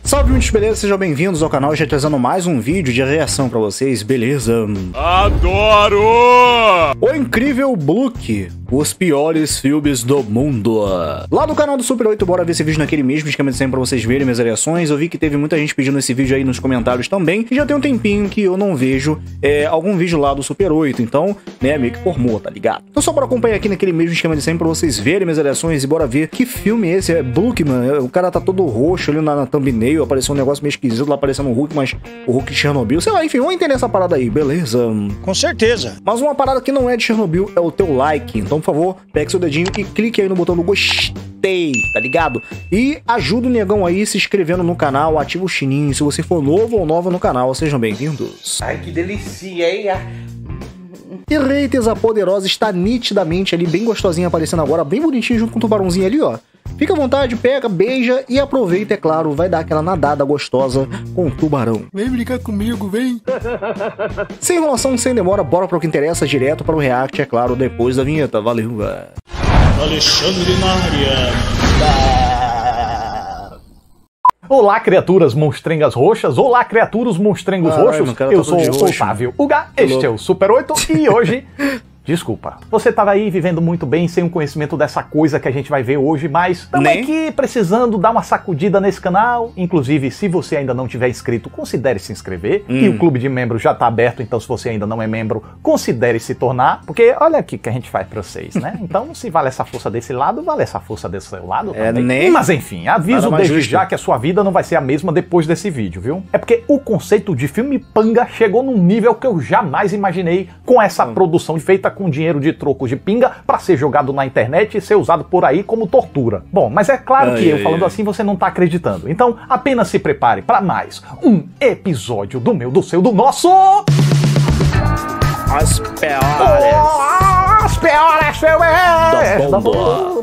Salve, muitos beleza? Sejam bem-vindos ao canal, já trazendo mais um vídeo de reação pra vocês, beleza? Adoro! O Incrível Hulk, os piores filmes do mundo. Lá no canal do Super 8, bora ver esse vídeo naquele mesmo esquema de sempre pra vocês verem minhas reações. Eu vi que teve muita gente pedindo esse vídeo aí nos comentários também, e já tem um tempinho que eu não vejo algum vídeo lá do Super 8, então, né, meio que formou, tá ligado? Então só bora acompanhar aqui naquele mesmo esquema de sempre pra vocês verem minhas reações e bora ver que filme é esse. É Hulk, mano, o cara tá todo roxo ali na thumbnail, apareceu um negócio meio esquisito lá parecendo um Hulk, mas o Hulk de Chernobyl, sei lá, enfim, vamos entender essa parada aí, beleza? Com certeza. Mas uma parada que não é de Chernobyl é o teu like, então por favor, pegue seu dedinho e clique aí no botão do gostei, tá ligado? E ajuda o negão aí se inscrevendo no canal, ativa o sininho, se você for novo ou nova no canal, sejam bem-vindos. Ai, que delícia, hein? E Reites, a poderosa, está nitidamente ali, bem gostosinha aparecendo agora, bem bonitinho junto com o tubarãozinho ali, ó. Fica à vontade, pega, beija e aproveita, é claro, vai dar aquela nadada gostosa com o tubarão. Vem brincar comigo, vem. Sem enrolação, sem demora, bora para o que interessa, direto para o react, é claro, depois da vinheta. Valeu, velho. Alexandre na área. Olá, criaturas monstrengas roxas. Olá, criaturas monstrengos roxos. Eu sou o Otávio Uga, este é o Super 8 e hoje... Desculpa, você tava aí vivendo muito bem sem o conhecimento dessa coisa que a gente vai ver hoje, mas estamos aqui precisando dar uma sacudida nesse canal. Inclusive, se você ainda não tiver inscrito, considere se inscrever. E o clube de membros já tá aberto, então se você ainda não é membro, considere se tornar. Porque olha aqui que a gente faz pra vocês, né? Então, se vale essa força desse lado, vale essa força desse seu lado também. Mas enfim, aviso desde já que a sua vida não vai ser a mesma depois desse vídeo, viu? É porque o conceito de filme panga chegou num nível que eu jamais imaginei com essa produção feita com dinheiro de trocos de pinga pra ser jogado na internet e ser usado por aí como tortura. Bom, mas é claro que eu falando assim você não tá acreditando. Então apenas se prepare pra mais um episódio do meu, do seu, do nosso... As piores filmes do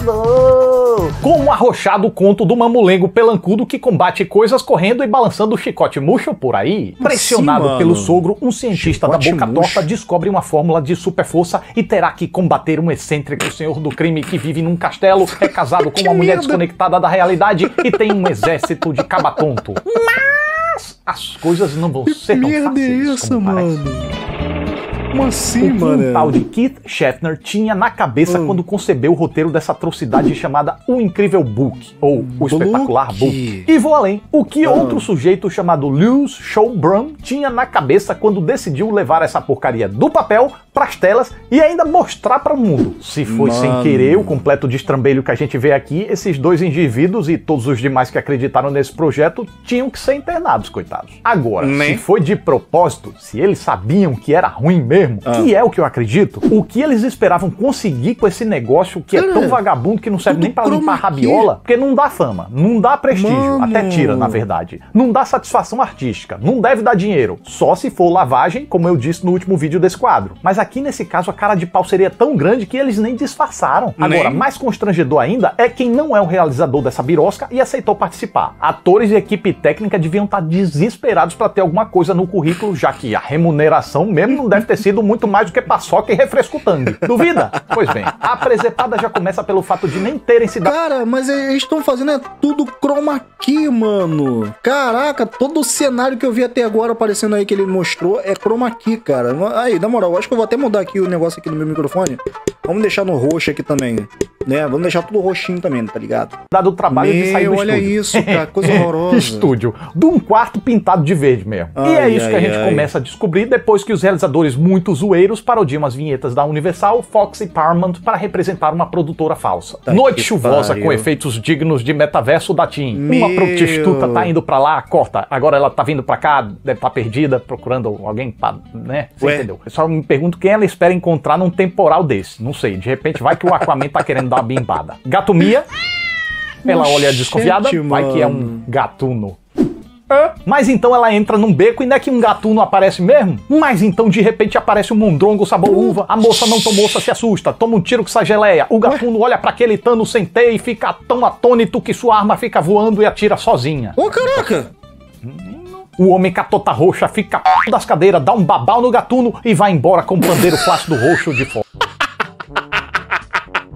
mundo. Com um arrochado conto do mamulengo pelancudo que combate coisas correndo e balançando o chicote murcho por aí. Pressionado pelo sogro, um cientista da boca torta descobre uma fórmula de super força e terá que combater um excêntrico senhor do crime que vive num castelo, é casado com uma mulher desconectada da realidade e tem um exército de cabatonto. Mas as coisas não vão ser tão fáceis como parece. Como assim, mano? O tal de Keith Shatner tinha na cabeça quando concebeu o roteiro dessa atrocidade chamada O Incrível Hulk, ou O Espetacular Hulk. E vou além, o que outro sujeito chamado Lewis Schaubrun tinha na cabeça quando decidiu levar essa porcaria do papel pras telas e ainda mostrar para o mundo. Se foi sem querer o completo destrambelho que a gente vê aqui, esses dois indivíduos e todos os demais que acreditaram nesse projeto tinham que ser internados, coitados. Agora, se foi de propósito, se eles sabiam que era ruim mesmo, que é o que eu acredito, o que eles esperavam conseguir com esse negócio que é tão vagabundo que não serve nem pra limpar a rabiola, porque não dá fama, não dá prestígio, até tira, na verdade. Não dá satisfação artística, não deve dar dinheiro, só se for lavagem, como eu disse no último vídeo desse quadro. Mas aqui nesse caso a cara de pau seria tão grande que eles nem disfarçaram. Agora, mais constrangedor ainda é quem não é o realizador dessa birosca e aceitou participar. Atores e equipe técnica deviam estar desesperados pra ter alguma coisa no currículo, já que a remuneração mesmo não deve ter sido muito mais do que paçoca e refresco tangue. Duvida? Pois bem, a presepada já começa pelo fato de nem terem se dado... Cara, mas eles estão fazendo tudo chroma key, mano. Caraca, todo o cenário que eu vi até agora aparecendo aí que ele mostrou é chroma key, cara. Aí, na moral, acho que eu vou até mudar aqui o negócio aqui no meu microfone. Vamos deixar no roxo aqui também, né? Vamos deixar tudo roxinho também, tá ligado? Dado o trabalho de sair do olha estúdio. Isso, cara, coisa horrorosa. Estúdio. De um quarto pintado de verde mesmo. E é isso que a gente começa a descobrir depois que os realizadores muito zoeiros parodiam as vinhetas da Universal, Fox e Paramount para representar uma produtora falsa. Noite chuvosa com efeitos dignos de metaverso da TIM. Uma prostituta tá indo pra lá, corta. Agora ela tá vindo pra cá, deve estar perdida, procurando alguém pra, né? Você entendeu? Eu só me pergunto quem ela espera encontrar num temporal desse. Não sei, de repente vai que o Aquaman tá querendo dar uma bimbada. Gato Mia, ela olha desconfiada, vai que é um gatuno. Mas então ela entra num beco e não é que um gatuno aparece mesmo? Mas então de repente aparece um mondrongo sabor uva, a moça não tomou, se assusta, toma um tiro com essa geleia, o gatuno olha pra aquele Thanos sem teia e fica tão atônito que sua arma fica voando e atira sozinha. Ô, caraca! O homem catota roxa fica p... das cadeiras, dá um babau no gatuno e vai embora com o pandeiro flácido roxo de fora.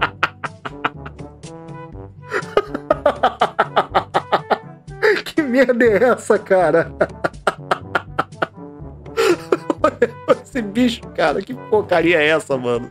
Que merda merda é essa, cara? Esse bicho, cara, que porcaria é essa, mano?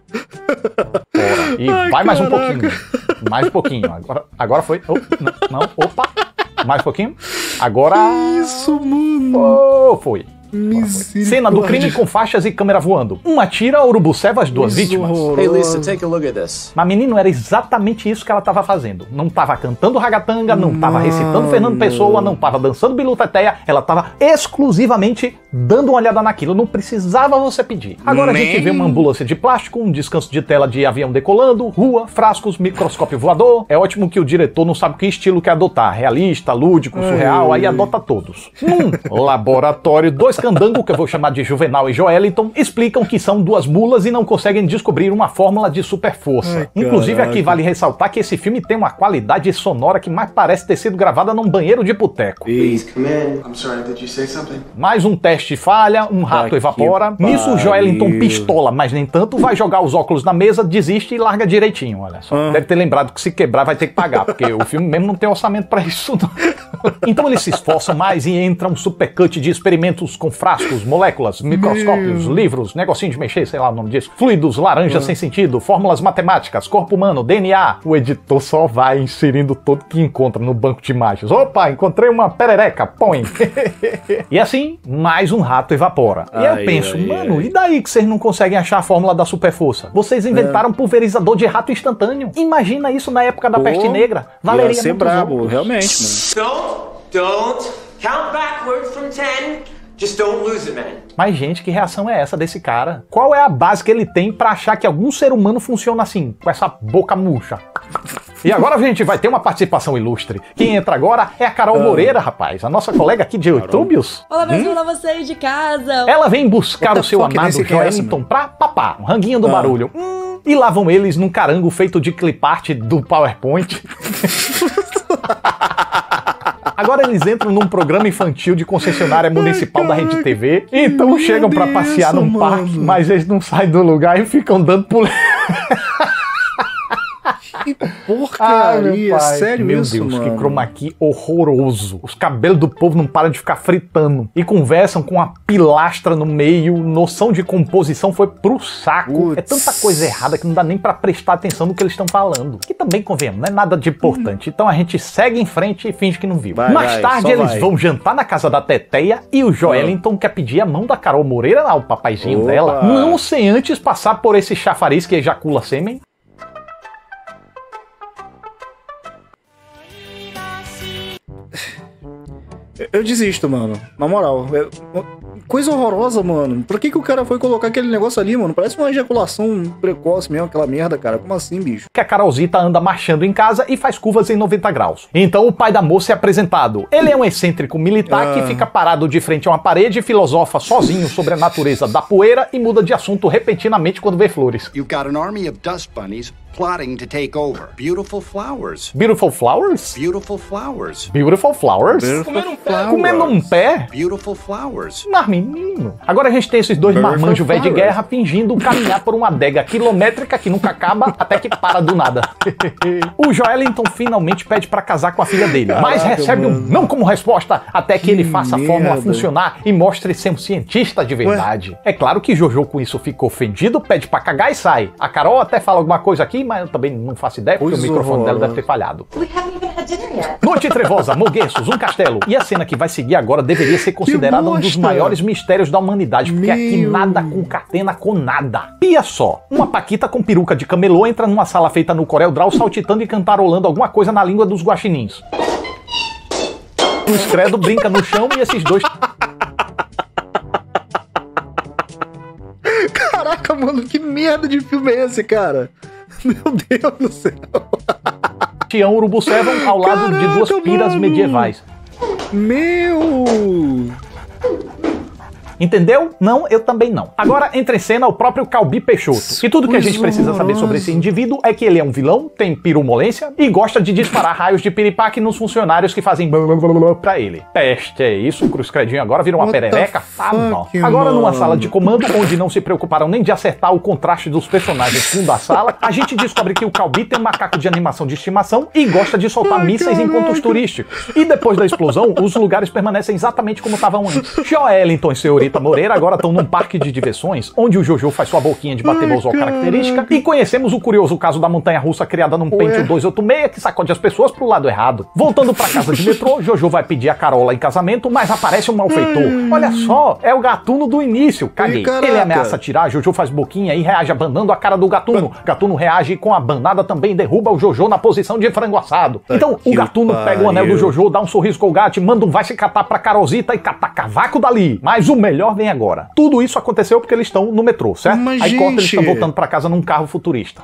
Porra, e ai, vai mais um pouquinho. Mais um pouquinho. Agora foi. Oh, não, opa. Mais um pouquinho. Agora. Isso, mano. Oh, foi. Cena do crime com faixas e câmera voando. Um atira, urubuceva as duas vítimas. Hey Lisa, take a look at this. Mas menino, era exatamente isso que ela tava fazendo. Não tava cantando ragatanga, não tava recitando Fernando Pessoa, não tava dançando Bilu Teteia, ela tava exclusivamente dando uma olhada naquilo. Não precisava você pedir. Agora a gente vê uma ambulância de plástico, um descanso de tela de avião decolando, rua, frascos, microscópio voador. É ótimo que o diretor não sabe que estilo quer adotar. Realista, lúdico, surreal, aí adota todos. Laboratório, dois candango, que eu vou chamar de Juvenal e Joeliton, explicam que são duas mulas e não conseguem descobrir uma fórmula de super força. Inclusive, aqui vale ressaltar que esse filme tem uma qualidade sonora que mais parece ter sido gravada num banheiro de boteco. Please come in. I'm sorry, did you say something? Mais um teste falha, um rato evapora. Nisso, o Joeliton pistola, mas nem tanto, vai jogar os óculos na mesa, desiste e larga direitinho, olha só. Deve ter lembrado que se quebrar vai ter que pagar, porque o filme mesmo não tem orçamento pra isso, não. Então eles se esforçam mais e entra um supercut de experimentos com frascos, moléculas, microscópios, livros, negocinho de mexer, sei lá o nome disso, fluidos, laranjas sem sentido, fórmulas matemáticas, corpo humano, DNA. O editor só vai inserindo tudo que encontra no banco de imagens. Opa, encontrei uma perereca, põe. E assim, mais um rato evapora. E eu penso, mano, e daí que vocês não conseguem achar a fórmula da super força? Vocês inventaram pulverizador de rato instantâneo. Imagina isso na época da peste negra. Valeria ia ser brabo, realmente, mano. Don't count backward from 10. Just don't lose it, man. Mas, gente, que reação é essa desse cara? Qual é a base que ele tem pra achar que algum ser humano funciona assim, com essa boca murcha? E agora, gente, vai ter uma participação ilustre. Quem entra agora é a Carol Moreira, rapaz, a nossa colega aqui de YouTubios. Olá, pessoal, olá vocês de casa. Ela vem buscar o seu amado Joeliton pra papar, um ranguinho do barulho. E lá vão eles num carango feito de clipart do PowerPoint. Agora eles entram num programa infantil de concessionária municipal da Rede TV. Então chegam pra passear num parque, mas eles não saem do lugar e ficam dando pulo. Que porcaria, sério meu isso, Deus, mano? que chroma key horroroso. Os cabelos do povo não param de ficar fritando. E conversam com uma pilastra no meio. Noção de composição foi pro saco. É tanta coisa errada que não dá nem pra prestar atenção no que eles estão falando. Que também, convenhamos, não é nada de importante. Então a gente segue em frente e finge que não viu. Mais tarde eles vão jantar na casa da Teteia e o Joeliton quer pedir a mão da Carol Moreira lá, o papaizinho dela. Não sem antes passar por esse chafariz que ejacula sêmen. Eu desisto, mano. Na moral. Coisa horrorosa, mano. Pra que o cara foi colocar aquele negócio ali, mano? Parece uma ejaculação precoce mesmo, aquela merda, cara. Como assim, bicho? Que a Carolzita anda marchando em casa e faz curvas em 90 graus. Então o pai da moça é apresentado. Ele é um excêntrico militar que fica parado de frente a uma parede e filosofa sozinho sobre a natureza da poeira e muda de assunto repentinamente quando vê flores. You've got an army of dust bunnies plotting to take over. Beautiful flowers. Beautiful flowers? Beautiful flowers. Beautiful flowers? Comendo um pé? Beautiful flowers. Mas menino. Agora a gente tem esses dois marmanjos velho de guerra fingindo caminhar por uma adega quilométrica que nunca acaba até que para do nada. O Joeliton finalmente pede pra casar com a filha dele, mas recebe um não como resposta até que ele faça a fórmula funcionar e mostre ser um cientista de verdade. É claro que Jojo com isso ficou ofendido, pede pra cagar e sai. A Carol até fala alguma coisa aqui, mas eu também não faço ideia porque o microfone dela deve ter falhado. Noite trevosa, mogueços, um castelo. E a cena que vai seguir agora deveria ser considerada um dos maiores mistérios da humanidade, porque aqui nada concatena com nada. Pia só, uma paquita com peruca de camelô entra numa sala feita no Corel Draw saltitando e cantarolando alguma coisa na língua dos guaxinins. O Scredo brinca no chão e esses dois... Caraca, mano, que merda de filme é esse, cara? Meu Deus do céu. Tião urubucevam ao lado de duas piras medievais. Meu... Entendeu? Não, eu também não. Agora entra em cena o próprio Calbi Peixoto. E tudo que a gente precisa saber sobre esse indivíduo é que ele é um vilão, tem pirumolência e gosta de disparar raios de piripaque nos funcionários que fazem pra ele. Peste, é isso? O Cruz Credinho agora virou uma perereca? Tá bom. Agora numa sala de comando, onde não se preocuparam nem de acertar o contraste dos personagens fundo da sala, a gente descobre que o Calbi tem um macaco de animação de estimação e gosta de soltar mísseis em pontos turísticos. E depois da explosão, os lugares permanecem exatamente como estavam antes. Joelinton e senhorita Moreira agora estão num parque de diversões, onde o Jojo faz sua boquinha de bater bolsol característica, e conhecemos o curioso caso da montanha-russa criada num Pentium 286 que sacode as pessoas pro lado errado. Voltando pra casa de metrô, Jojo vai pedir a Carola em casamento, mas aparece um malfeitor. Olha só, é o Gatuno do início. Caguei. Ele ameaça atirar, Jojo faz boquinha e reage abanando a cara do Gatuno. Gatuno reage com a banada também derruba o Jojo na posição de frango assado. Então o Gatuno pega o anel do Jojo, dá um sorriso colgate, manda um vai se catar pra Carolzita e catar cavaco dali. Mas o melhor vem agora. Tudo isso aconteceu porque eles estão no metrô, certo? Mas, aí corta, eles estão voltando pra casa num carro futurista.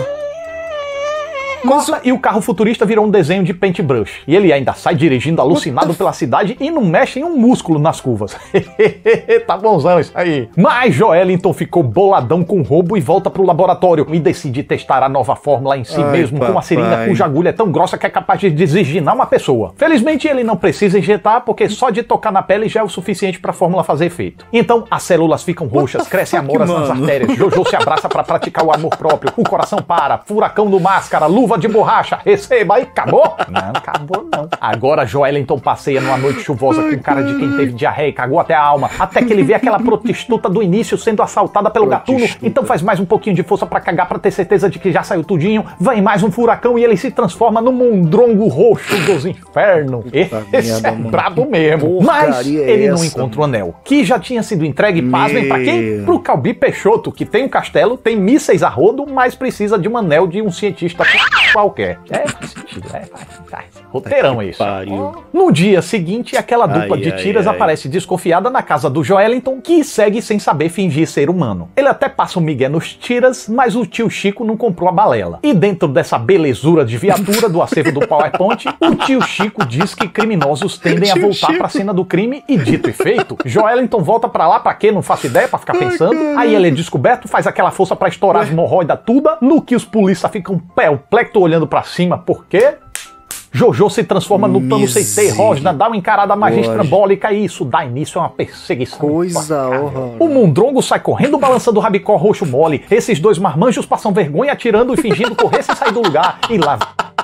Corta, e o carro futurista virou um desenho de paintbrush. E ele ainda sai dirigindo alucinado pela cidade e não mexe em um músculo nas curvas. Tá bonzão isso aí. Mas Joelinton ficou boladão com o roubo e volta pro laboratório e decide testar a nova fórmula em si mesmo, com uma seringa cuja agulha é tão grossa que é capaz de designar uma pessoa. Felizmente ele não precisa injetar, porque só de tocar na pele já é o suficiente pra fórmula fazer efeito. Então as células ficam roxas, crescem amoras nas artérias, Jojo se abraça pra praticar o amor próprio, o coração para, furacão do máscara, luva de borracha, receba e acabou? Não, acabou não. Agora Joelinton passeia numa noite chuvosa com cara de quem teve diarreia e cagou até a alma, até que ele vê aquela prostituta do início sendo assaltada pelo Gatuno, então faz mais um pouquinho de força pra cagar pra ter certeza de que já saiu tudinho, vem mais um furacão e ele se transforma no Mondrongo roxo dos infernos. Esse é brabo mesmo. Mas ele não encontra o anel, que já tinha sido entregue, pasmem, pra quem? Pro Calbi Peixoto, que tem um castelo, tem mísseis a rodo, mas precisa de um anel de um cientista qualquer. Faz sentido. Roteirão isso. No dia seguinte, aquela dupla de tiras aparece desconfiada na casa do Joelinton, que segue sem saber fingir ser humano. Ele até passa um migué nos tiras, mas o tio Chico não comprou a balela. E dentro dessa belezura de viatura do acervo do PowerPoint, o tio Chico diz que criminosos tendem a voltar pra cena do crime e, dito e feito, Joelinton volta pra lá pra quê? Não faço ideia, pra ficar pensando. Aí ele é descoberto, faz aquela força pra estourar as hemorroidas tudo, no que os polícia ficam perplexos olhando pra cima, por quê? Jojo se transforma no Thanos CT, Rosna dá uma encarada magia estrambólica e isso dá início a uma perseguição. Coisa horrorosa. O Mondrongo sai correndo balançando o rabicó roxo mole. Esses dois marmanjos passam vergonha atirando e fingindo correr sem sair do lugar. E lá...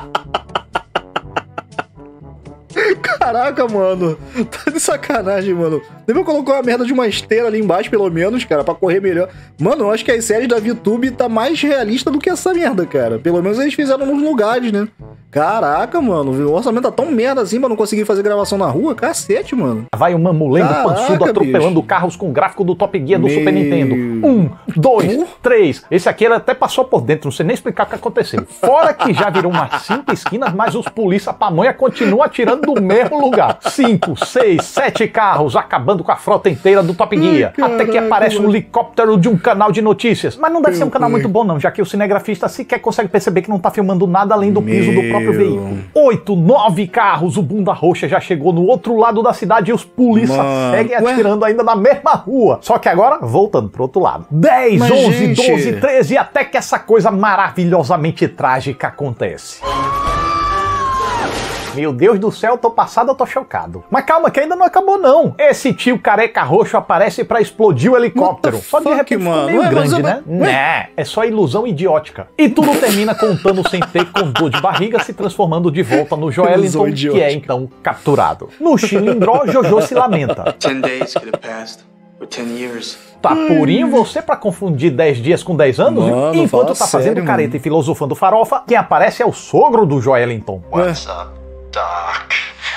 Caraca, mano. Tá de sacanagem, mano. Deve colocar uma merda de uma esteira ali embaixo, pelo menos, cara, pra correr melhor. Mano, eu acho que as séries da VTube tá mais realista do que essa merda, cara. Pelo menos eles fizeram nos lugares, né? Caraca, mano. O orçamento tá tão merda assim pra não conseguir fazer gravação na rua. Cacete, mano. Vai o mamulengo pançudo atropelando bicho. Carros com gráfico do Top Gear do Super Nintendo. 1, 2, 3. Esse aqui ele até passou por dentro, não sei nem explicar o que aconteceu. Fora que já virou umas 5 esquinas, mas os polícia pamonha continuam atirando do mesmo lugar. 5, 6, 7 carros acabando com a frota inteira do Top Gear. Até que aparece um helicóptero de um canal de notícias. Mas não deve ser um canal muito bom não, já que o cinegrafista sequer consegue perceber que não tá filmando nada além do piso do próprio veículo. 8, 9 carros, o bunda roxa já chegou no outro lado da cidade e os polícia seguem atirando ainda na mesma rua. Só que agora, voltando pro outro lado. 10, 11, 12, 13, até que essa coisa maravilhosamente trágica acontece. Meu Deus do céu, tô passado, eu tô chocado. Mas calma, que ainda não acabou não. Esse tio careca roxo aparece pra explodir o helicóptero. Só de repente ficou meio grande, né? Né, é só ilusão idiótica. E tudo termina com o Thanos sem ter, com dor de barriga, se transformando de volta no Joelinton, que é então capturado. No Chilindró, Jojo se lamenta. 10 days could have passed. Or 10 years. Tá purinho você pra confundir 10 dias com 10 anos? Mano, enquanto tá fazendo sério, careta e filosofando farofa, quem aparece é o sogro do Joelinton. What's up, Doc?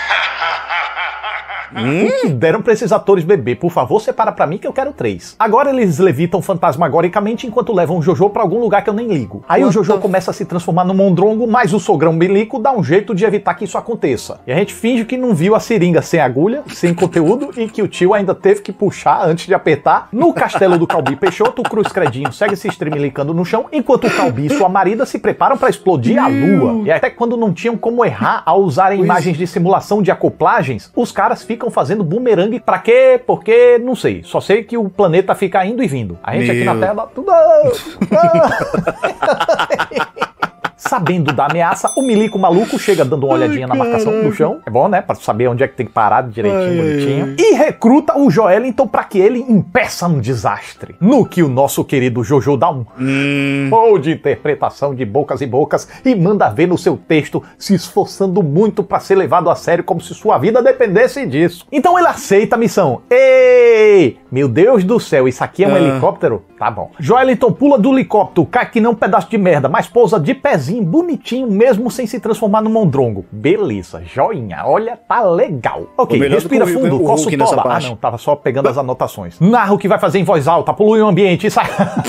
O que deram pra esses atores beber? Por favor, separa pra mim que eu quero 3. Agora eles levitam fantasmagoricamente enquanto levam o Jojo pra algum lugar que eu nem ligo. Aí o Jojo começa a se transformar no Mondrongo, mas o sogrão Bilico dá um jeito de evitar que isso aconteça. E a gente finge que não viu a seringa sem agulha, sem conteúdo, e que o tio ainda teve que puxar antes de apertar. No castelo do Calbi Peixoto, o Cruz Credinho segue se estremelicando no chão, enquanto o Calbi e sua marida se preparam pra explodir a lua. E até quando não tinham como errar ao usarem imagens de simulação de acoplagens, os caras ficam ficam fazendo bumerangue pra quê? Porque, não sei. Só sei que o planeta fica indo e vindo. A gente aqui na Terra... Sabendo da ameaça, o milico maluco chega dando uma olhadinha na marcação do chão. É bom, né? Pra saber onde é que tem que parar direitinho, bonitinho. E recruta o Joelinton pra que ele impeça um desastre. No que o nosso querido Jojo dá um ou de interpretação de bocas e bocas e manda ver no seu texto, se esforçando muito pra ser levado a sério como se sua vida dependesse disso. Então ele aceita a missão. Ei! Meu Deus do céu, isso aqui é um helicóptero? Tá bom. Joelinton pula do helicóptero, cai que nem um pedaço de merda, mas pousa de pezinho, bonitinho, mesmo sem se transformar no mondrongo. Beleza, joinha, olha, tá legal. Ok, respira fundo, coça o toba. Ah não, tava só pegando as anotações. Narra o que vai fazer em voz alta, polui o ambiente e sai...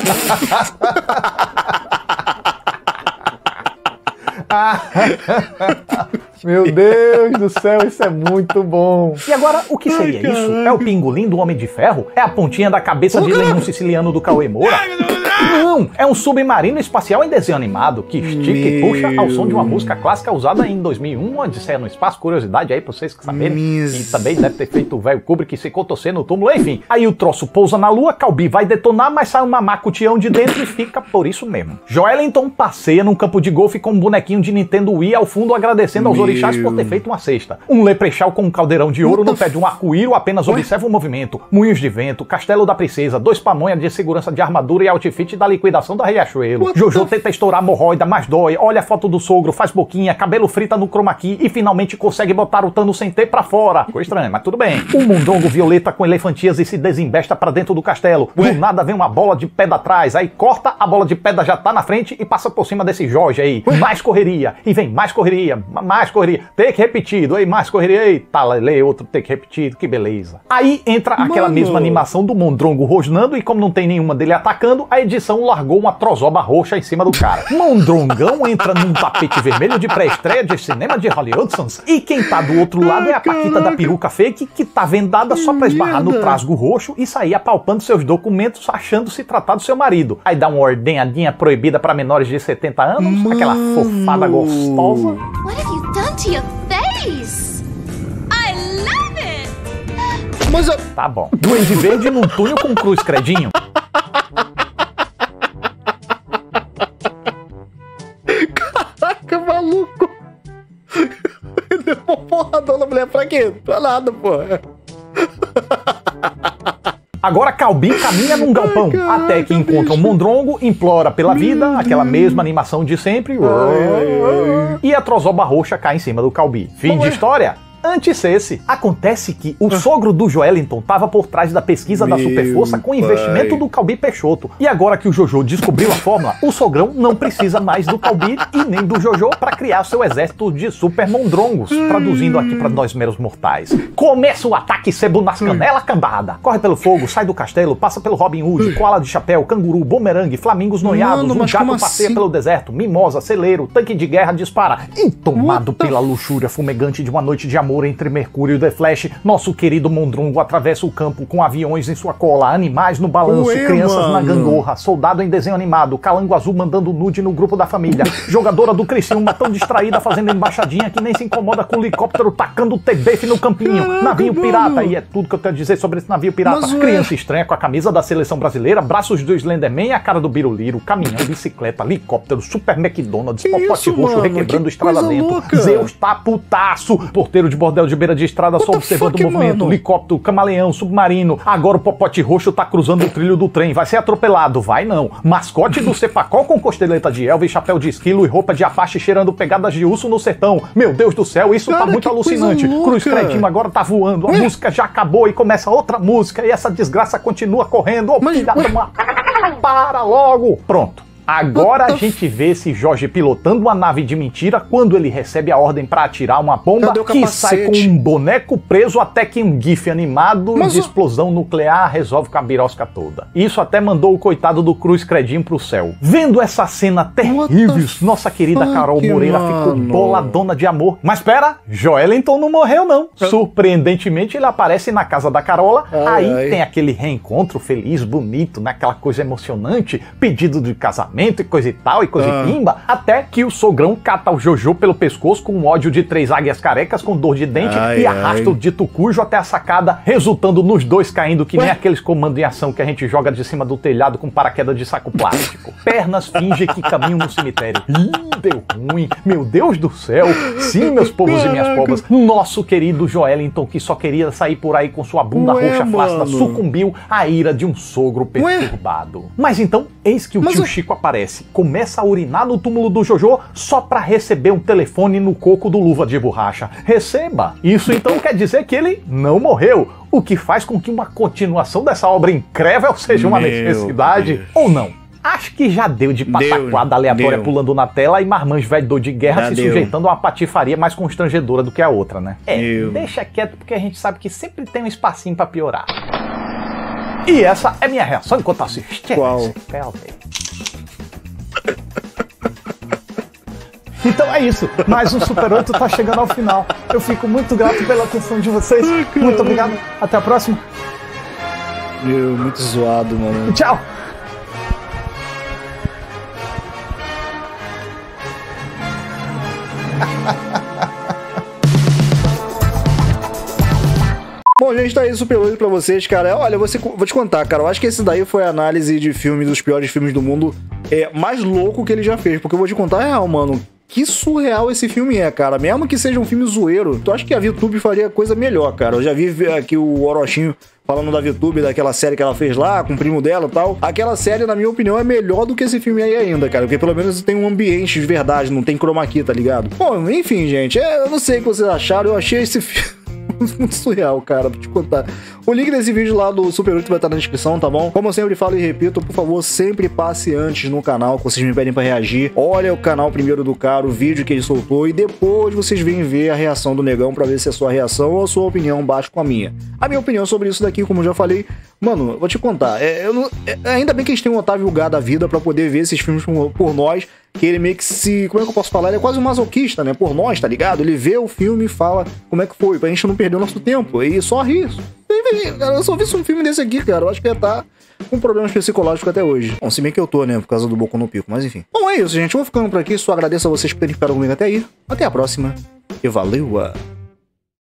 Meu Deus do céu, isso é muito bom. E agora, o que seria isso? É o pingolim do Homem de Ferro? É a pontinha da cabeça de nenhum siciliano do Cauê Moura? Não, é um submarino espacial em desenho animado que estica e puxa ao som de uma música clássica usada em 2001, Odisseia no Espaço, curiosidade aí pra vocês que saberem. E também deve ter feito o velho Kubrick se cotocer no túmulo, enfim. Aí o troço pousa na lua, Calbi vai detonar, mas sai um mamacutião de dentro e fica por isso mesmo. Joelinton passeia num campo de golfe com um bonequinho de Nintendo Wii ao fundo agradecendo aos orixás por ter feito uma cesta. Um leprechal com um caldeirão de ouro no pé de um arco-íris apenas observa o movimento. Moinhos de vento, castelo da princesa, 2 pamonhas de segurança de armadura e outfit da liquidação da Riachuelo. Jojo tenta estourar a hemorroida, mas dói. Olha a foto do sogro, faz boquinha, cabelo frita no chroma key e finalmente consegue botar o Thanos sem ter pra fora. Ficou estranho, mas tudo bem. Um mondongo violeta com elefantias e se desembesta pra dentro do castelo. Do nada vem uma bola de pedra atrás, aí corta, a bola de pedra já tá na frente e passa por cima desse Jorge aí. Mais correria, e vem mais correria, take repetido, aí mais correria, aí tá, lê outro take repetido, que beleza. Aí entra aquela mesma animação do mondrongo rosnando e como não tem nenhuma dele atacando, a edição largou uma trozoba roxa em cima do cara. Mondrongão entra num tapete vermelho de pré-estreia de cinema de Hollywood e quem tá do outro lado é a Paquita da peruca fake que tá vendada só pra esbarrar no trasgo roxo e sair apalpando seus documentos achando se tratar do seu marido. Aí dá uma ordenhadinha proibida pra menores de 70 anos, aquela fofada gostosa. What have you done to your face? I love it! Mas tá bom. Duende verde num túnel com cruz credinho. Caraca, maluco. Deu uma porradão na mulher pra quê? Pra nada, pô. Agora Calbi caminha num galpão, até que encontra um mondrongo, implora pela vida, aquela mesma animação de sempre, e a trozoba roxa cai em cima do Calbi. Fim de história? Antes esse. Acontece que o sogro do Joelinton tava por trás da pesquisa da Superforça com o investimento do Calbi Peixoto. E agora que o Jojo descobriu a fórmula, o sogrão não precisa mais do Calbi e nem do Jojo pra criar seu exército de super mondrongos. Traduzindo aqui pra nós meros mortais. Começa o ataque sebo nas canelas, cambada. Corre pelo fogo, sai do castelo, passa pelo Robin Hood, koala de chapéu, canguru, bumerangue, flamingos noiados, um gato passeia pelo deserto, mimosa, celeiro, tanque de guerra dispara. E tomado pela luxúria fumegante de uma noite de amor entre Mercúrio e The Flash, nosso querido mondrongo atravessa o campo com aviões em sua cola, animais no balanço, crianças na gangorra, soldado em desenho animado, calango azul mandando nude no grupo da família, jogadora do Criciúma tão distraída fazendo embaixadinha que nem se incomoda com o helicóptero tacando TBF no campinho, caraca, navio pirata, mano. E é tudo que eu tenho a dizer sobre esse navio pirata. Mas, criança estranha com a camisa da seleção brasileira, braços do Slenderman e a cara do Biruliro, caminhão, bicicleta, helicóptero, Super McDonald's, popote roxo requebrando estrada dentro, louca. Zeus tá putaço, porteiro de bordel de beira de estrada só observando o movimento, mano? Helicóptero, camaleão, submarino, agora o popote roxo tá cruzando o trilho do trem, vai ser atropelado, vai não. Mascote do Cepacol com costeleta de elva e chapéu de esquilo e roupa de apache cheirando pegadas de urso no sertão. Meu Deus do céu, isso cara, tá muito alucinante. Cruz Credinho agora tá voando, a música já acabou e começa outra música e essa desgraça continua correndo. Ô, filha de uma... Para logo! Pronto. Agora a gente vê esse Jorge pilotando uma nave de mentira quando ele recebe a ordem pra atirar uma bomba que sai com um boneco preso até que um gif animado de explosão nuclear resolve com a birosca toda. Isso até mandou o coitado do Cruz Credinho pro céu. Vendo essa cena terrível, nossa querida Carol Moreira ficou boladona de amor. Mas pera, Joelinton não morreu não. Surpreendentemente ele aparece na casa da Carola, aí tem aquele reencontro feliz, bonito, né? Aquela coisa emocionante, pedido de casamento, casamento e coisa e tal, e coisa e pimba, até que o sogrão cata o Jojo pelo pescoço com um ódio de 3 águias carecas com dor de dente e arrasta o dito cujo até a sacada, resultando nos dois caindo que nem aqueles comandos em ação que a gente joga de cima do telhado com paraquedas de saco plástico. Pernas fingem que caminham no cemitério. Ih, deu ruim. Meu Deus do céu. Sim, meus povos e minhas povas. Nosso querido Joelinton, que só queria sair por aí com sua bunda roxa flácida, sucumbiu à ira de um sogro perturbado. Mas então, eis que o tio Chico aparece, começa a urinar no túmulo do Jojo só pra receber um telefone no coco do Luva de Borracha. Receba! Isso então quer dizer que ele não morreu, o que faz com que uma continuação dessa obra incrível seja uma necessidade, ou não. Acho que já deu de pataquada aleatória pulando na tela e marmanjo velho doido de guerra se sujeitando a uma patifaria mais constrangedora do que a outra, né? Deixa quieto porque a gente sabe que sempre tem um espacinho pra piorar. E essa é minha reação enquanto assisti. Qual? Então é isso, mais um Super 8 tá chegando ao final. Eu fico muito grato pela atenção de vocês. Muito obrigado, até a próxima. Muito zoado, mano. Tchau. Bom, gente, tá aí Super 8 pra vocês, cara. Olha, vou te contar, cara. Eu acho que esse daí foi a análise de filmes, dos piores filmes do mundo, mais louco que ele já fez. Porque eu vou te contar a real, mano. Que surreal esse filme é, cara. Mesmo que seja um filme zoeiro, tu acha que a VTube faria coisa melhor, cara. Eu já vi aqui o Orochinho falando da VTube, daquela série que ela fez lá, com o primo dela e tal. Aquela série, na minha opinião, é melhor do que esse filme aí ainda, cara. Porque pelo menos tem um ambiente de verdade, não tem chroma key, tá ligado? Bom, enfim, gente. Eu não sei o que vocês acharam. Eu achei esse filme muito surreal, cara, pra te contar. O link desse vídeo lá do Super 8 vai estar na descrição, tá bom? Como eu sempre falo e repito, por favor, sempre passe antes no canal, que vocês me pedem pra reagir. Olha o canal primeiro do cara, o vídeo que ele soltou, e depois vocês vêm ver a reação do negão pra ver se a sua reação ou a sua opinião bate com a minha. A minha opinião sobre isso daqui, como eu já falei, mano, eu vou te contar. Ainda bem que a gente tem um Otávio Gá da vida pra poder ver esses filmes por nós, que ele meio que se... Como é que eu posso falar? Ele é quase um masoquista, né? Por nós, tá ligado? Ele vê o filme e fala como é que foi, pra gente não perder o nosso tempo. E só rir. Cara, eu só vi um filme desse aqui, cara. Eu acho que ia estar com problemas psicológicos até hoje. Bom, se bem que eu tô, né? Por causa do Boku no Pico. Mas enfim. Bom, é isso, gente. Eu vou ficando por aqui. Só agradeço a vocês por terem ficado comigo até aí. Até a próxima. E valeu!